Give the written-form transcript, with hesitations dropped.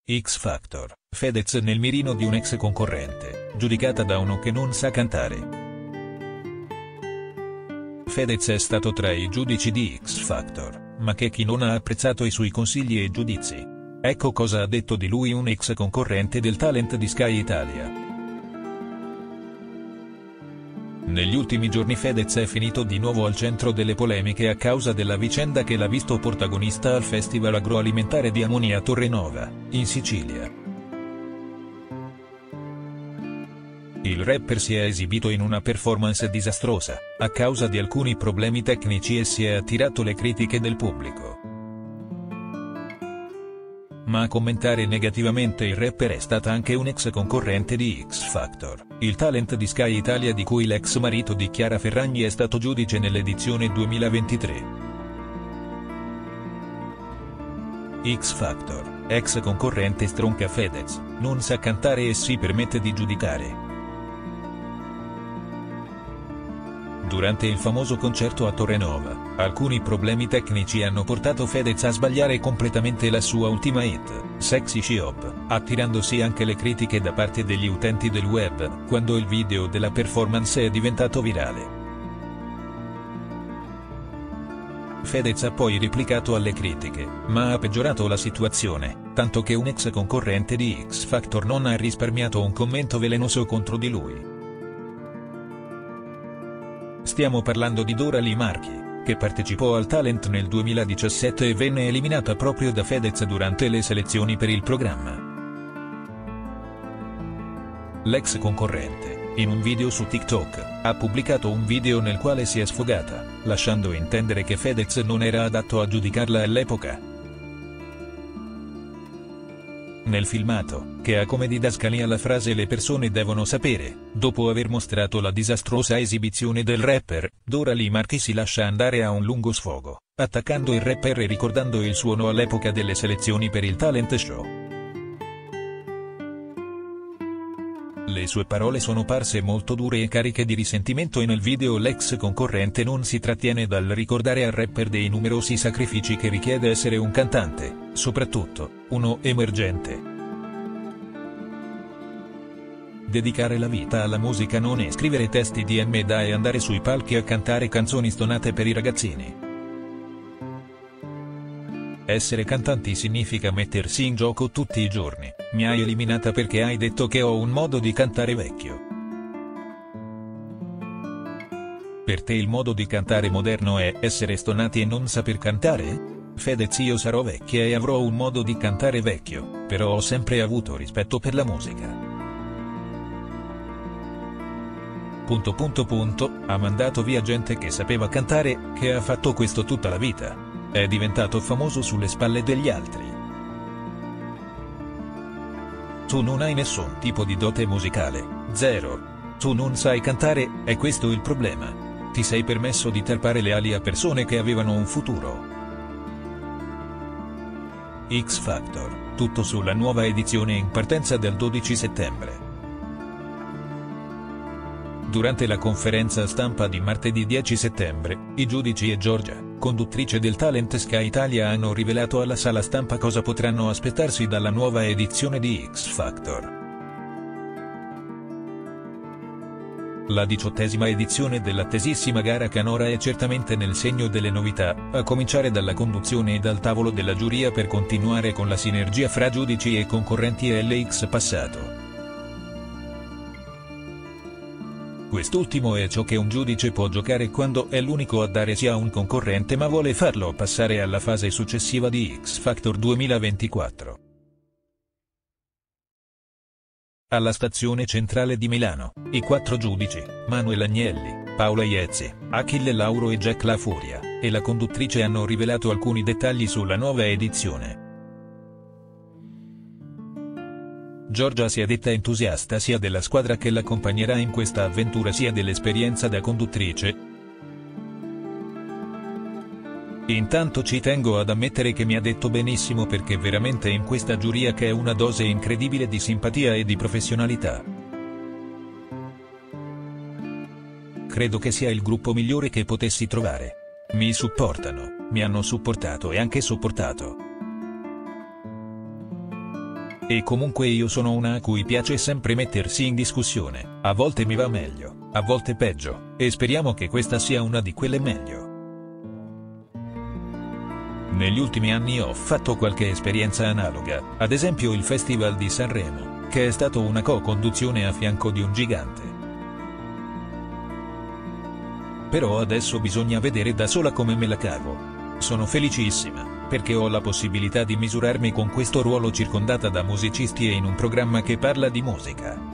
X Factor, Fedez nel mirino di un ex concorrente, giudicata da uno che non sa cantare. Fedez è stato tra i giudici di X Factor, ma che chi non ha apprezzato i suoi consigli e giudizi. Ecco cosa ha detto di lui un ex concorrente del talent di Sky Italia. Negli ultimi giorni Fedez è finito di nuovo al centro delle polemiche a causa della vicenda che l'ha visto protagonista al Festival Agroalimentare di Amoni a Torrenova, in Sicilia. Il rapper si è esibito in una performance disastrosa, a causa di alcuni problemi tecnici e si è attirato le critiche del pubblico. Ma a commentare negativamente il rapper è stata anche un ex concorrente di X Factor, il talent di Sky Italia di cui l'ex marito di Chiara Ferragni è stato giudice nell'edizione 2023. X Factor, ex concorrente stronca Fedez, non sa cantare e si permette di giudicare. Durante il famoso concerto a Torrenova, alcuni problemi tecnici hanno portato Fedez a sbagliare completamente la sua ultima hit, Sexy Shop, attirandosi anche le critiche da parte degli utenti del web, quando il video della performance è diventato virale. Fedez ha poi replicato alle critiche, ma ha peggiorato la situazione, tanto che un ex concorrente di X Factor non ha risparmiato un commento velenoso contro di lui. Stiamo parlando di Doralee Marchi, che partecipò al talent nel 2017 e venne eliminata proprio da Fedez durante le selezioni per il programma. L'ex concorrente, in un video su TikTok, ha pubblicato un video nel quale si è sfogata, lasciando intendere che Fedez non era adatto a giudicarla all'epoca. Nel filmato, che ha come didascalia la frase "le persone devono sapere", dopo aver mostrato la disastrosa esibizione del rapper, Doralee Marchi si lascia andare a un lungo sfogo, attaccando il rapper e ricordando il suo no all'epoca delle selezioni per il talent show. Le sue parole sono parse molto dure e cariche di risentimento e nel video l'ex concorrente non si trattiene dal ricordare al rapper dei numerosi sacrifici che richiede essere un cantante, soprattutto, uno emergente. Dedicare la vita alla musica non è scrivere testi di M.A. e andare sui palchi a cantare canzoni stonate per i ragazzini. Essere cantanti significa mettersi in gioco tutti i giorni. Mi hai eliminata perché hai detto che ho un modo di cantare vecchio. Per te il modo di cantare moderno è essere stonati e non saper cantare? Fedez: io sarò vecchia e avrò un modo di cantare vecchio, però ho sempre avuto rispetto per la musica. Ha mandato via gente che sapeva cantare, che ha fatto questo tutta la vita. È diventato famoso sulle spalle degli altri. Tu non hai nessun tipo di dote musicale, zero. Tu non sai cantare, è questo il problema. Ti sei permesso di tarpare le ali a persone che avevano un futuro. X Factor, tutto sulla nuova edizione in partenza dal 12 settembre. Durante la conferenza stampa di martedì 10 settembre, i giudici e Giorgia, conduttrice del talent Sky Italia, hanno rivelato alla sala stampa cosa potranno aspettarsi dalla nuova edizione di X Factor. La 18ª edizione dell'attesissima gara canora è certamente nel segno delle novità, a cominciare dalla conduzione e dal tavolo della giuria per continuare con la sinergia fra giudici e concorrenti LX passato. Quest'ultimo è ciò che un giudice può giocare quando è l'unico a dare sì a un concorrente ma vuole farlo passare alla fase successiva di X Factor 2024. Alla stazione centrale di Milano, i 4 giudici, Manuel Agnelli, Paola Iezzi, Achille Lauro e Jack La Furia, e la conduttrice hanno rivelato alcuni dettagli sulla nuova edizione. Giorgia si è detta entusiasta sia della squadra che l'accompagnerà in questa avventura sia dell'esperienza da conduttrice. Intanto ci tengo ad ammettere che mi ha detto benissimo perché veramente in questa giuria che è una dose incredibile di simpatia e di professionalità. Credo che sia il gruppo migliore che potessi trovare. Mi supportano, mi hanno supportato e anche sopportato. E comunque io sono una a cui piace sempre mettersi in discussione, a volte mi va meglio, a volte peggio, e speriamo che questa sia una di quelle meglio. Negli ultimi anni ho fatto qualche esperienza analoga, ad esempio il Festival di Sanremo, che è stato una co-conduzione a fianco di un gigante. Però adesso bisogna vedere da sola come me la cavo. Sono felicissima, perché ho la possibilità di misurarmi con questo ruolo circondata da musicisti e in un programma che parla di musica.